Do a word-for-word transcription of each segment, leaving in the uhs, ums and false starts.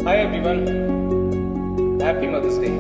Hi everyone, Happy Mother's Day.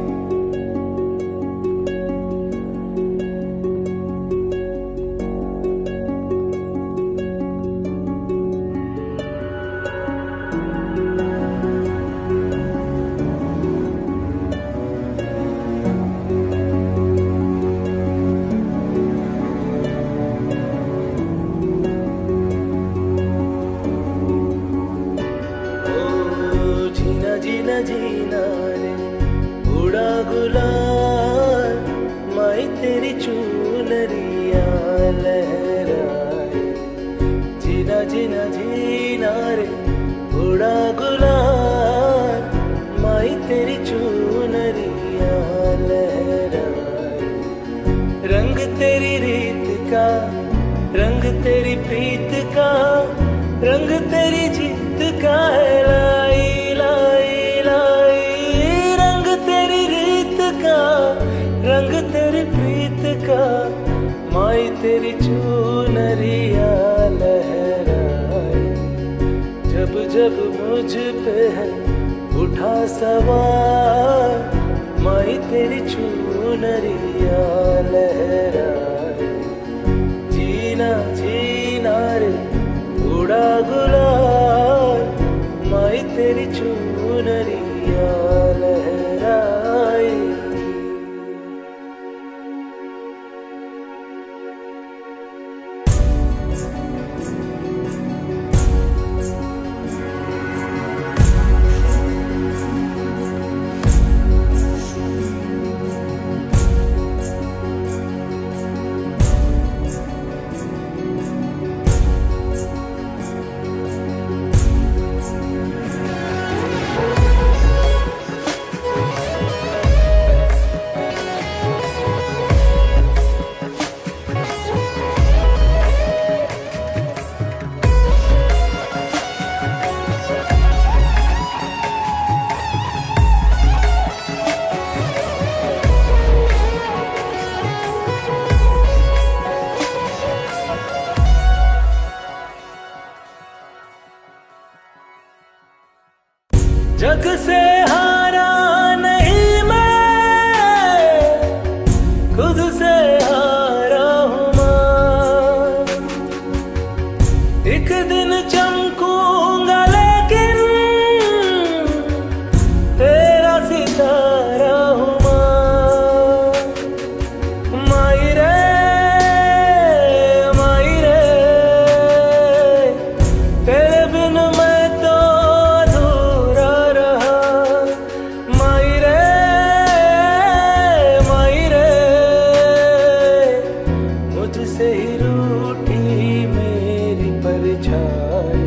जीना जीना रे उड़ा गुलाल माई तेरी चुनरिया लहराए। जीना जीना जीना रे उड़ा गुलाल माई तेरी चुनरिया लहराए। रंग तेरी रीत का, रंग तेरी प्रीत का, रंग तेरी जीत का है। लाई रंग तेरी प्रीत का, माई तेरी चुनरिया लहराए। जब जब मुझ पे है उठा सवार, माई तेरी चुनरिया लहराए। जीना जीना रे उड़ा गुलाल माई तेरी चुनरिया लहराए। जग से हारा नहीं मैं, खुद से हारा हूँ मैं। एक दिन चमकूंगा लेकिन तेरा सितारा हूँ मैं। माई रे माई रे तेरे बिन मैं तो से ही रूठी मेरी परछाई।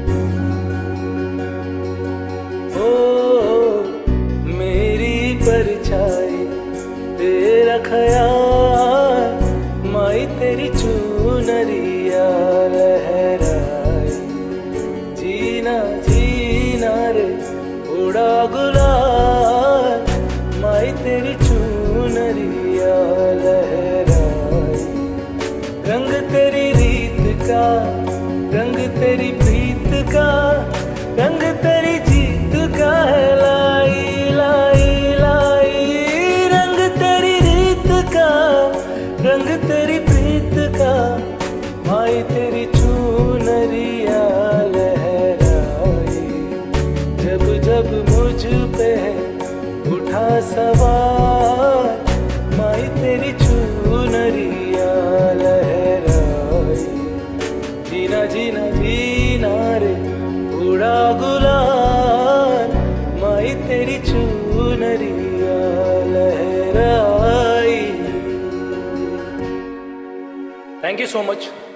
ओ मेरी परछाई तेरा ख्याल, माई तेरी चुनरिया लहराए। जीना जीना रे उड़ा गुलाल माई तेरी चुनरिया लहराए। रंग तेरी रीत का, रंग तेरी प्रीत का, रंग तेरी जीत का है। लाई लाई लाई रंग तेरी रीत का, रंग तेरी प्रीत का, माई तेरी चुनरिया लहराए। जब जब मुझ पे है उठा सवार, माई तेरी चुनरिया लहराए। जीना जीना जीना रे उड़ा गुलाल माई तेरी चुनरिया लहराए। Thank you so much.